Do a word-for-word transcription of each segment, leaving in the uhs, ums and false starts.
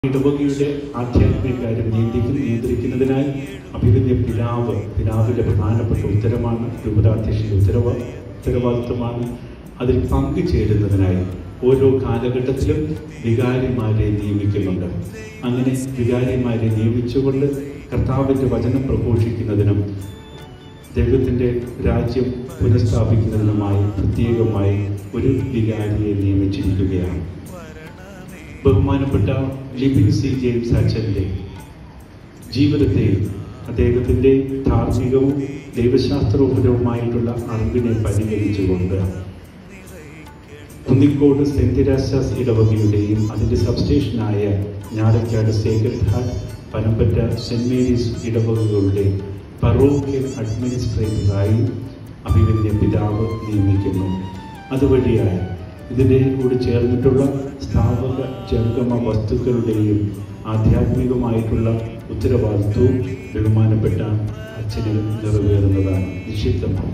ഇടവകയുടെ ആധ്യാത്മിക കാര്യം നിയന്ത്രിക്കുന്ന നിയന്ത്രിക്കുന്നതിനായി അഭിവന്യ പിതാവ് പിതാവിൻ്റെ പ്രധാനപ്പെട്ട ഉത്തരമാണ് രൂപതാധ്യക്ഷൻ്റെ ഉത്തരവ ഉത്തരവാദിത്വമാണ്. അതിൽ പങ്കുചേരുന്നതിനായി ഓരോ കാലഘട്ടത്തിലും വികാരിമാരെ നിയമിക്കുന്നുണ്ട്. അങ്ങനെ വികാരിമാരെ നിയമിച്ചുകൊണ്ട് കർത്താവിൻ്റെ വചനം പ്രഘോഷിക്കുന്നതിനും ദൈവത്തിൻ്റെ രാജ്യം പുനഃസ്ഥാപിക്കുന്നതിനുമായി പ്രത്യേകമായി ഒരു വികാരിയെ നിയമിച്ചിരിക്കുകയാണ്. ബഹുമാനപ്പെട്ട ലിബിൻ സി ജെയിംസ് അച്ഛൻ്റെ ജീവിതത്തെയും അദ്ദേഹത്തിൻ്റെ ധാർമ്മികവും ദൈവശാസ്ത്രപരവുമായിട്ടുള്ള അറിവിനെ പരിഗണിച്ചുകൊണ്ട് കുന്നിക്കോട് സെന്റ് തെരേസാസ് ഇടവകയുടെയും അതിൻ്റെ സബ്സ്റ്റേഷനായ Njarakkad Sacred Heart, Panampatta Saint Mary's ഇടവകകളുടെ പറോക്യൽ അഡ്മിനിസ്ട്രേറ്ററായി അഭിവന്യ പിതാവ് നിയമിക്കുന്നു. അതുവഴിയായി ഇതിൻ്റെ കൂടി ചേർന്നിട്ടുള്ള സ്ഥാപക ജംഗമ വസ്തുക്കളുടെയും ആധ്യാത്മികമായിട്ടുള്ള ഉത്തരവാദിത്വവും ബഹുമാനപ്പെട്ട അച്ഛന് നിറവേറുന്നതാണ് നിശ്ചിതമാണ്.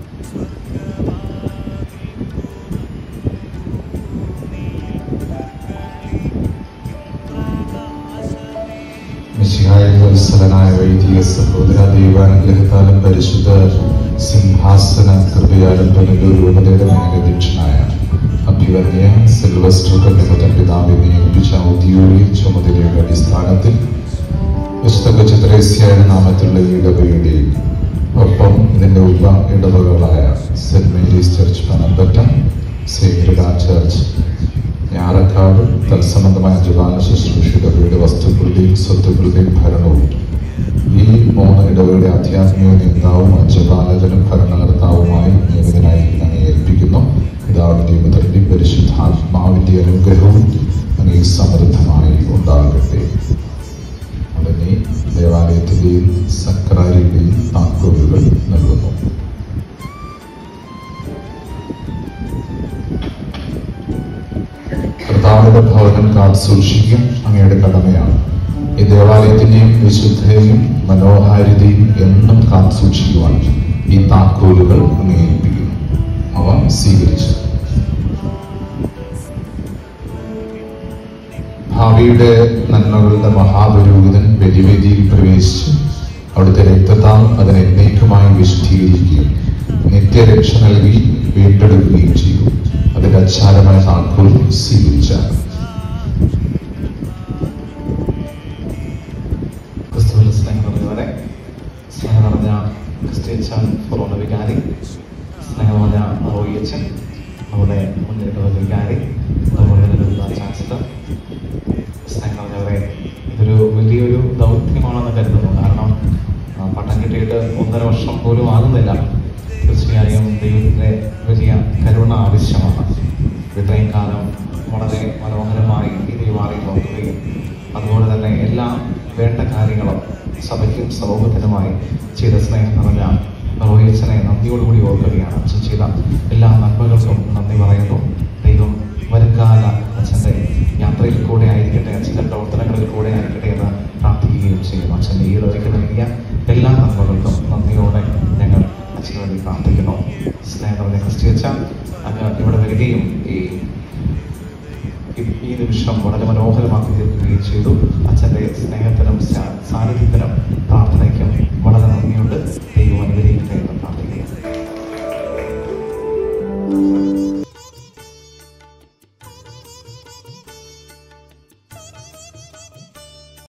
ായ വൈദിക സഹോദര ദൈവാനുഗ്രഹത്താലും പരിശുദ്ധ സിംഹാസന കൃപയാലും പുനലൂർ രൂപതയുടെ മേലധ്യക്ഷനായ അഭിവന്യ സിൽവസ്റ്റർ കന്യമതൻ പിതാവിനെ നിയമിപ്പിച്ച ഔദ്യോഗിക ചുമതലയുടെ അടിസ്ഥാനത്തിൽ വിശുദ്ധ കൊച്ചു ത്രേസ്യയുടെ നാമത്തിലുള്ള ഈ ഇടവകയുടെയും ഒപ്പം ഇതിന്റെ ഉപ ഇടവകളായ Saint Mary's church Panampatta, Sacred Heart church Njarakkad തത്സംബന്ധമായ ജപാന ശുശ്രൂഷ ഇടവകയുടെ വസ്തുക്കളുടെയും സ്വത്തുക്കളുടെയും ഭരണവും ഈ മൂന്ന് ഇടവകയുടെ ആധ്യാത്മിക നേതാവും അജപാലകനും ഭരണകർത്താവുമായി നിയമിതനായി അങ്ങ് ഏൽപ്പിക്കുന്നു. പിതാവിന്റെയും പുത്രന്റെയും പരിശുദ്ധാത്മാവിന്റെ അനുഗ്രഹവും അങ്ങ് സമൃദ്ധമായി ഉണ്ടാകട്ടെ. ഉടനെ ദേവാലയത്തിന്റെയും സക്രാരിയുടെയും താക്കോലുകൾ നൽകുന്നു. കർത്താവിന്റെ ഭവനം കാത്തു സൂക്ഷിക്കും അങ്ങയുടെ കടമയാണ്. ഈ ദേവാലയത്തിന്റെയും വിശുദ്ധതയും മനോഹാരിതയും എന്നും കാത്തു സൂക്ഷിക്കുവാൻ ഈ താക്കോലുകൾ അങ്ങ് ഏൽപ്പിക്കുന്നു. അവ സ്വീകരിച്ചു. ഭാവിയുടെ നന്മകളുടെ മഹാപുരോഹിതൻ ബലിവേദിയിൽ പ്രവേശിച്ച് അവിടുത്തെ രക്തത്താൽ അതിനെ എന്നേക്കുമായി വിശുദ്ധീകരിക്കുകയും നിത്യരക്ഷ നൽകി വീണ്ടെടുക്കുകയും ചെയ്തു. അതിന്റെ അച്ചാരമായ താക്കോൽ സ്വീകരിച്ച ക്രിസ്തുവിന്റെ സ്നേഹം നിറഞ്ഞവരെ, സ്നേഹം നിറഞ്ഞ ക്രിസ്ത്യൻ ഫൊറോണ വികാരി, സ്നേഹം നിറഞ്ഞ റോയിയച്ചൻ, നമ്മുടെ മുന്നേറ്റ വികാരി, അതുപോലെ തന്നെ ചാൻസലർ, സ്നേഹം നിറഞ്ഞവരെ, ഇതൊരു വലിയൊരു ദൗത്യമാണെന്ന് കരുതുന്നു. കാരണം പട്ടം കിട്ടിയിട്ട് ഒന്നര വർഷം പോലും ആകുന്നില്ല. തീർച്ചയായും ദൈവത്തിൻ്റെ വലിയ കരുണ ആവശ്യമാണ്. ഇത്രയും കാലം വളരെ മനോഹരമായി ഈ ദൈവാലയം നോക്കുകയും അതുപോലെ തന്നെ എല്ലാ വേണ്ട കാര്യങ്ങളും സഭയ്ക്കും സമൂഹത്തിനുമായി ചെയ്ത സ്നേഹം നിറഞ്ഞ റോയച്ചനെ നന്ദിയോടുകൂടി ഓർക്കുകയാണ്. അച്ഛൻ ചെയ്ത എല്ലാ നന്മകൾക്കും നന്ദി പറയുന്നു. ദൈവം വരുംകാല അച്ഛൻ്റെ യാത്രയിൽ കൂടെ ആയിരിക്കട്ടെ, അച്ഛൻ്റെ പ്രവർത്തനങ്ങളിൽ കൂടെ ആയിരിക്കട്ടെ എന്ന് പ്രാർത്ഥിക്കുകയും ചെയ്യുന്നു. അച്ഛൻ്റെ ഈ ഇടവയ്ക്ക് നൽകിയ എല്ലാ നന്മകൾക്കും നന്ദിയോടെ ഞങ്ങൾ അച്ഛന് വേണ്ടി പ്രാർത്ഥിക്കുന്നു. സ്നേഹം നിറഞ്ഞ ക്രിസ്ത്യച്ച അങ്ങ് ഇവിടെ വരികയും ഈ ഈ നിമിഷം വളരെ മനോഹരമാക്കി തീർക്കുകയും ചെയ്തു. അച്ഛൻ്റെ സ്നേഹത്തിനും സാന്നിധ്യത്തിനും പ്രാർത്ഥന